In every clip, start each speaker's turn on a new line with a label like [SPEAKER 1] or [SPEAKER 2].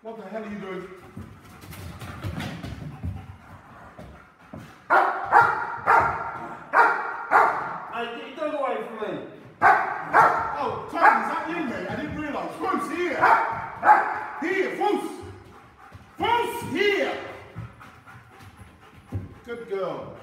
[SPEAKER 1] What the hell are you doing?
[SPEAKER 2] Hey, get your dog away from me.
[SPEAKER 1] Oh, Tom, is that you, mate? I didn't realise. Foos, here. Here, Foos. Foos, here. Good girl.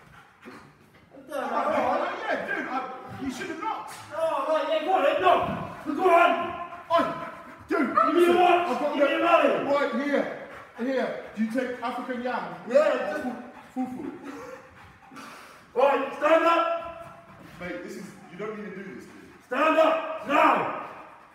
[SPEAKER 1] Yeah, dude, you should have knocked.
[SPEAKER 2] Oh, right, yeah, go on, then, no. Go on.
[SPEAKER 1] Oh, dude.
[SPEAKER 2] Give me your watch.
[SPEAKER 1] I've got
[SPEAKER 2] Give me your money.
[SPEAKER 1] Right, here. Here. Do you take African yam?
[SPEAKER 2] Yeah, just...
[SPEAKER 1] Fufu.
[SPEAKER 2] Right, stand up.
[SPEAKER 1] Mate, this is, you don't need to do this, dude.
[SPEAKER 2] Stand up, now.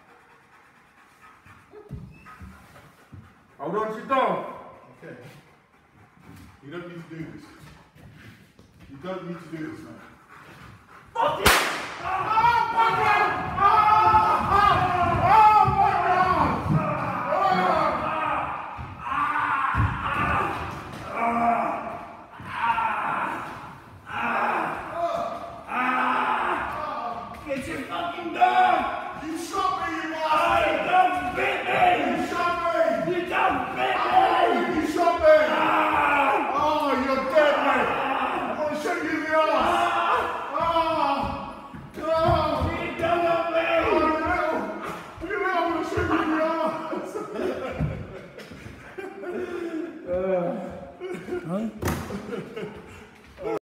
[SPEAKER 2] Hold on to your dog.
[SPEAKER 1] Okay. You don't need to do this. You don't need to do this, man.
[SPEAKER 2] Fuck it!
[SPEAKER 1] Oh,